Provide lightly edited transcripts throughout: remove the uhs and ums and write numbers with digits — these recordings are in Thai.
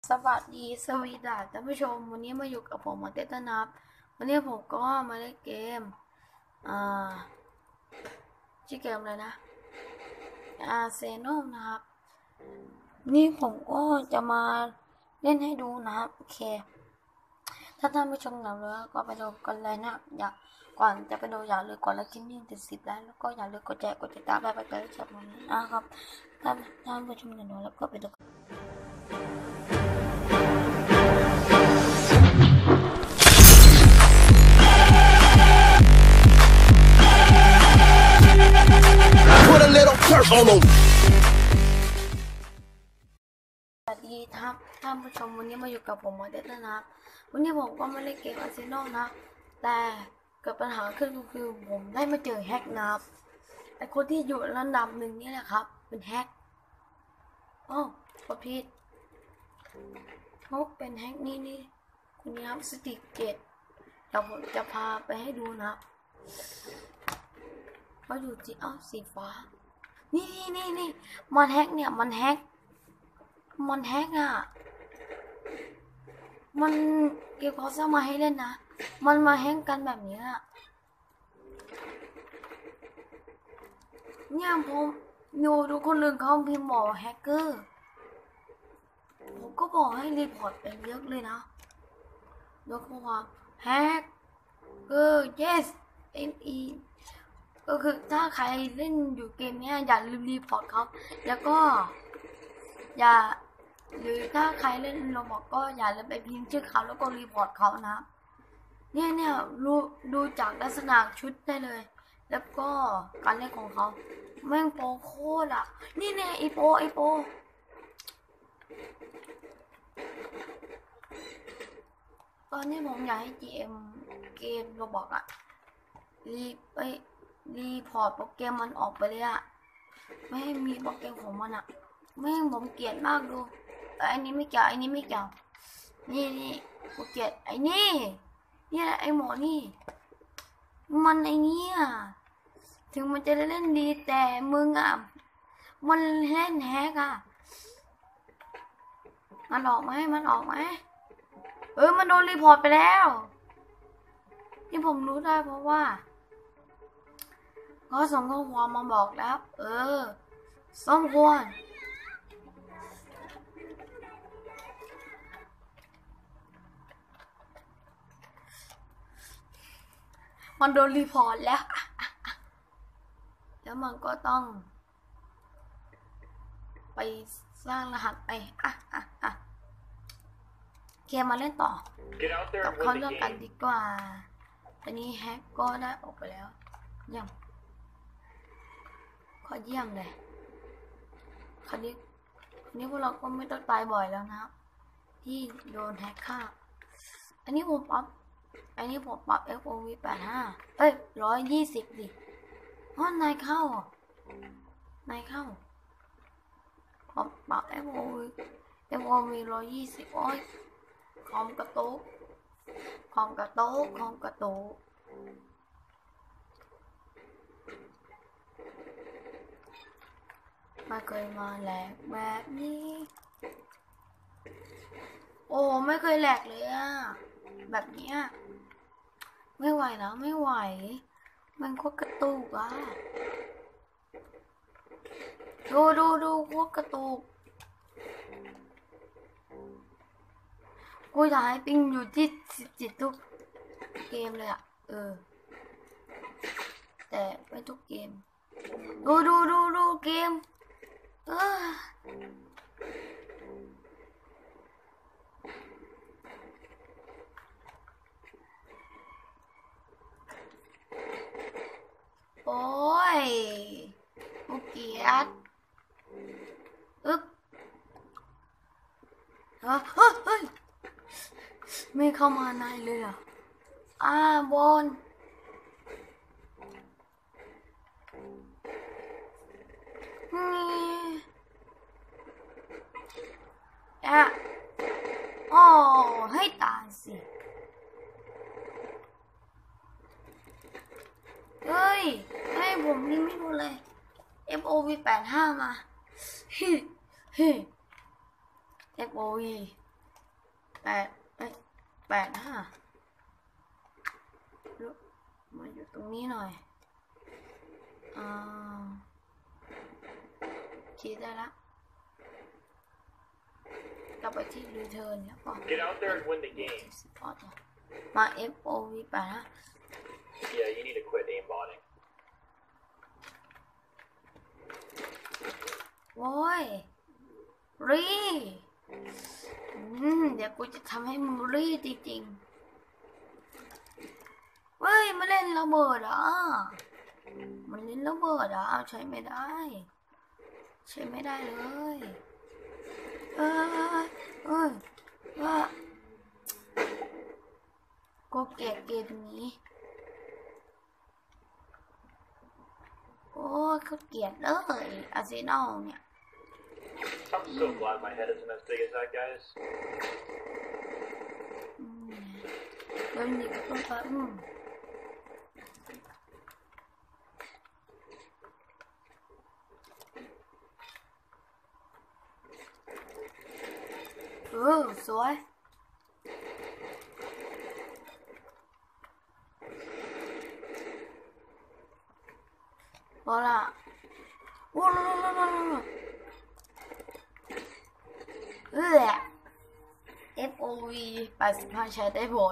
สวัสดีสวีดาท่านผู้ชมวันนี้มาอยู่กับผมมาเตต้านับวันนี้ผมก็มาเล่นเกมชื่อเกมอะไรนะเซโนนะครับนี่ผมก็จะมาเล่นให้ดูนะครับโอเคถ้าท่านผู้ชมหนักเลยก็ไปดูกันเลยนะก่อนจะไปดูอย่าลืมกดไลค์คลิปนี้ติด10แล้วก็อย่าลืมกดแชร์กดติดตามไปชมนะครับท่านผู้ชมหนักเลยแล้วก็ไปดูสวัสดีครับท่านผู้ชมวันนี้มาอยู่กับผมมาเดต้านะวันนี้ผมก็มาเล่นเกมอาร์เซนอลนะแต่เกิดปัญหาขึ้นก็คือผมได้มาเจอแฮกนะครับไอคนที่อยู่ระดับหนึ่งนี่แหละครับเป็นแฮกกดผิดเขาเป็นแฮกนี่คุณนี้ครับสติกเกตเดี๋ยวผมจะพาไปให้ดูนะเขาอยู่ที่สีฟ้านี่มันแฮกเนี่ยมันแฮกมันเกี่ยวกับสมาให้เล่นนะมันมาแฮกกันแบบนี้เนี่ยผมดูคนอื่นเขาพิมพ์บอกแฮกเกอร์ผมก็บอกให้รีพอร์ตไปเยอะเลยนะแล้วก็ว่าแฮกyes NE ก็คือถ้าใครเล่นอยู่เกมนี้อย่าลืมรีพอร์ตเขาแล้วก็หรือถ้าใครเล่นโรบอกก็อย่าลืมไปพิมพ์ชื่อเขาแล้วก็รีพอร์ตเขานะเนี่ยดูจากลักษณะชุดได้เลยแล้วก็การเล่นของเขาแม่งโปรโคตรนี่ไอโปตอนนี้ผมอยากให้ GM เกมโรบอกรีพอร์ตโปรแกรมมันออกไปเลยไม่ให้มีโปรแกรมของมันแม่งผมเกลียดมากดูไอ้นี้ไม่เกี่ยวนี่กูเกลียดไอ้นี่ไอ้หมอนี่มันไอ้นี่ถึงมันจะเล่นดีแต่มึงมันเล่นแฮกมันออกไหมมันโดนรีพอร์ตไปแล้วที่ผมรู้ได้เพราะว่าเขาส่งข้อความมาบอกแล้วสมควรมันโดนรีพอร์ตแล้วมันก็ต้องไปสร้างรหัสไปเกมมาเล่นต่อกับเขาเลือกกันดีกว่าอันนี้แฮกก็ได้ออกไปแล้วเยี่ยมขอเยี่ยมเลยคราวนี้พวกเราก็ไม่ต้องตายบ่อยแล้วนะที่โดนแฮกฆ่าอันนี้ผมปรับFOV 85 120ดินายเข้าผมปรับ FOV 120โอ้ยคอมกระตุกไม่เคยมาแหลกแบบนี้โอ้ไม่เคยแหลกเลยแบบนี้ไม่ไหวแล้วไม่ไหวมันโคตรกระตุกดูโคตรกระตุกกูอยากให้ปิงอยู่ที่17ทุกเกมเลยแต่ไม่ทุกเกมดูเกมโอ้ยกูเกลียดเฮ้ยไม่เข้ามาในเลยบอลให้ตายสิให้ผมนี่ไม่รู้เลย FOV 85มาFOV 8 5มาอยู่ตรงนี้หน่อยคิดได้ละกลับไปที่รีเทิร์นแล้วก็ Get out there and win the game. มา FOV 8 นะ Yeah, you need to quit aimbotting. โว้ยรีเดี๋ยวกูจะทำให้มึงรีจริงๆเฮ้ยมาเล่นระเบิดอ่ะมันเล่นระเบิดอ่ะใช้ไม่ได้เลยว่ากูเกลียดเกมนี้โอ้เขาเกลียดเลยอาร์เซนอลเนี่ย I'm so glad my head isn't as big as that guy's. โดนยิงกับต้นฟ้าสวยพอละว้าวFOV 85ใช้ได้ผล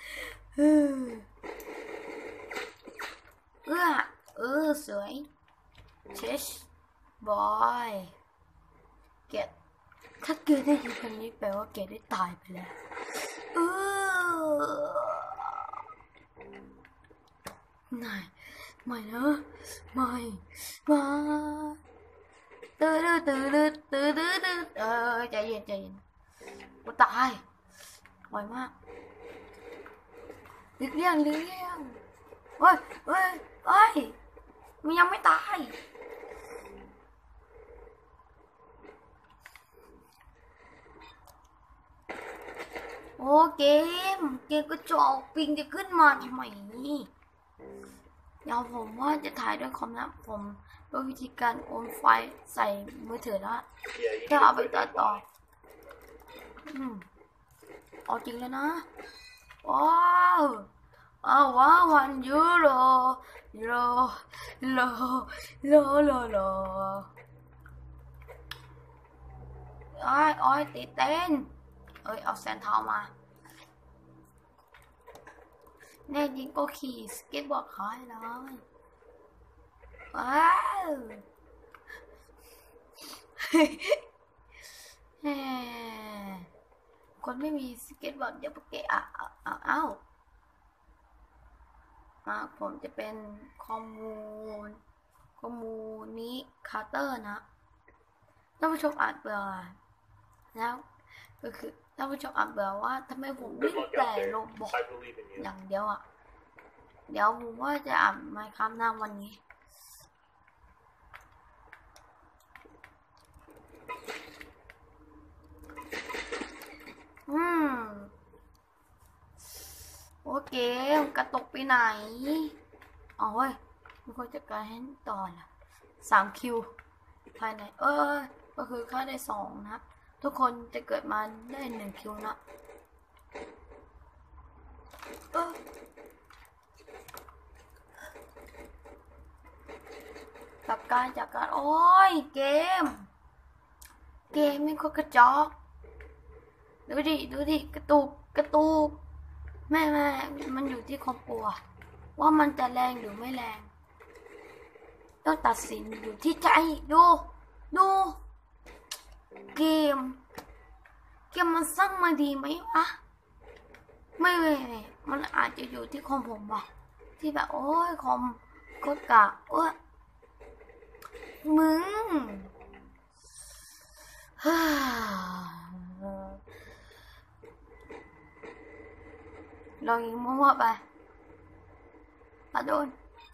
สวยเชชบอยเกตถ้าเกตได้ยินคำนี้แปลว่าเกตได้ตายไปแล้วไม่นะไม่ใจเย็นกูตายไวมากเลี้ยงเฮ้ยมันยังไม่ตายโอ้เกมก็จอกปิงจะขึ้นมาทำไมนี่เดี๋ยวผมว่าจะถ่ายด้วยคอมนะผมด้วยวิธีการโอนไฟล์ใส่มือถือแล้วก็เอาไปตัดต่อเอาจริงแล้วนะว้าว1 ยูโรโอ้ยติดเต้นเอาแซนทาวมาแน่จริงก็ขี่สเก็ตบอร์ดขายเลยว้าวคนไม่มีสเก็ตบอร์ดอย่าไปเกะผมจะเป็นคอมมูนิคาเตอร์นะท่านผู้ชมอาจเบื่อแล้วก็คือท่านผู้ชมอาจเบื่อว่าทำไมผมไม่แต่ลงบอกอย่างเดียวเดี๋ยวผมว่าจะอ่านไมค์ครับหน้าวันนี้โอเคกระตกไปไหนเว้ยไม่ควรจะการให้ต่อละ3 คิวภายในก็คือค่าได้2นะทุกคนจะเกิดมาได้1 คิวนะจากการโอ้ยเกมไม่ค่อยกระจอกดูดิกระตุกแม่มันอยู่ที่คอมปัวว่ามันจะแรงหรือไม่แรงต้องตัดสินอยู่ที่ใจดูเกมมันสร้างมาดีไหมวะไม่มันอาจจะอยู่ที่คอมผมว่ะที่แบบโอ้ยคอมก็กะมึงลองยิงมั่วไปโดน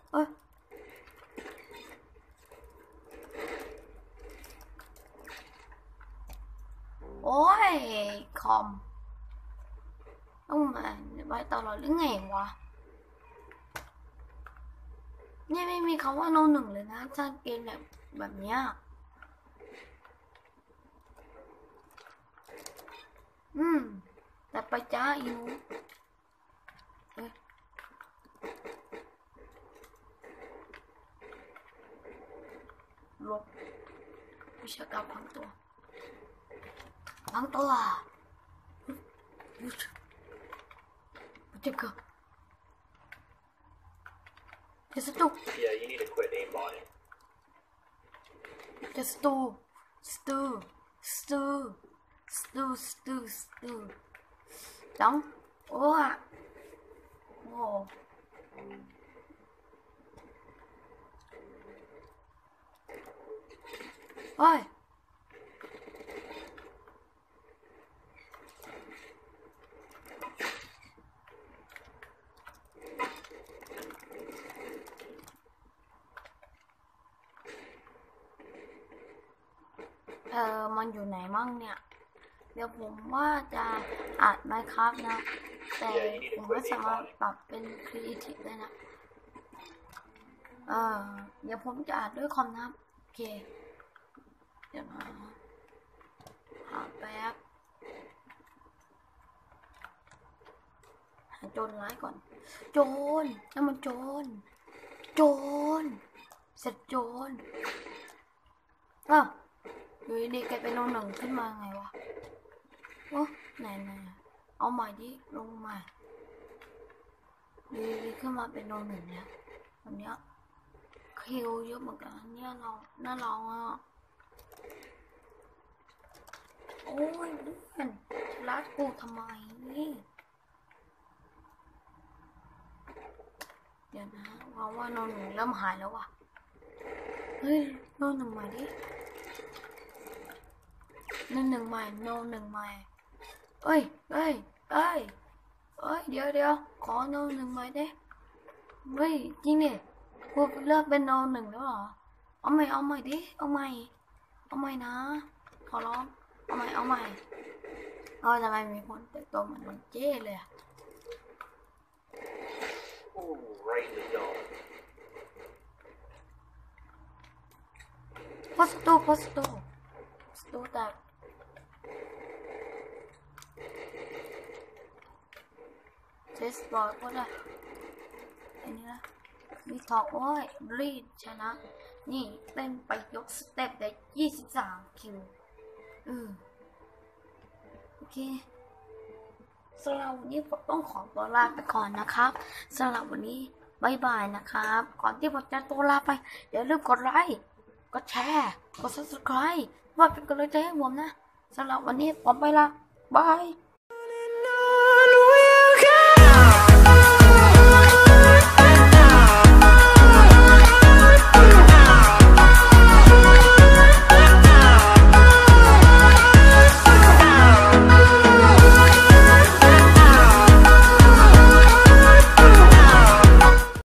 โอ้ยคอมต้องมาไว้ตลอดหรือไงวะเนี่ยไม่มีคำว่าโนหนึ่งเลยนะถ้าเกมแบบเนี้ยแต่ไปจ้าอีหนูเอ้ยลบวิชาการพังตัวยุชเจ็บกับเจสตู Yeah, you need to quit aimbotting. เจสตูจังโอ้อะโอ้เฮ้ยมันอยู่ไหนมั่งเนี่ย เดี๋ยวผมว่าจะอัดไมค์ครับนะ แต่ผมไม่สามารถปรับเป็นครีเอทีฟได้นะ เดี๋ยวผมจะอัดด้วยคอมนะครับโอเค เดี๋ยวนะหาแป๊บหาโจรร้ายก่อน โจรนั่นมันโจรเสร็จโจรอ้าวอยู่ดีๆแกเป็นโนหนึ่งขึ้นมาไงวะโอ้ไหนเอาใหม่ดิลงใหม่อยู่ดีๆขึ้นมาเป็นโนหนึ่งเนี่ยวันเนี้ยคิวเยอะเหมือนกันเนี่ยเราน่าลองอ่ะโอ้ยเพื่อนรัดกูทำไมเดี๋ยวนะว่าโนหนึ่งเริ่มหายแล้วว่ะเฮ้ยโนหนึ่งใหม่ดิโนหนึ่งใหม่เอ้ยเดี๋ยวขอโนหนึ่งใหม่ดิเฮ้ยจริงดิกูเลิกเป็นโนหนึ่งแล้วเหรอเอาใหม่ดิเอาใหม่นะขอร้องเอาใหม่ทำไมมีคนแต่งตัวเหมือนเจ้เลยอะ Ooh, right in the dome. โพสตูแตกเทสบอลก็ได้อันนี้นะมีทอกโอ้ยรีดชนะนี่เต้นไปยกสเต็ปได้23 คิวโอเคสำหรับวันนี้ผมต้องขอตัวลาไปก่อนนะครับสำหรับวันนี้บายบายนะครับก่อนที่ผมจะตัวลาไปอย่าลืมกดไลค์กดแชร์กด subscribe ว่าเป็นกำลังใจให้ผมนะสำหรับวันนี้ผมไปละบาย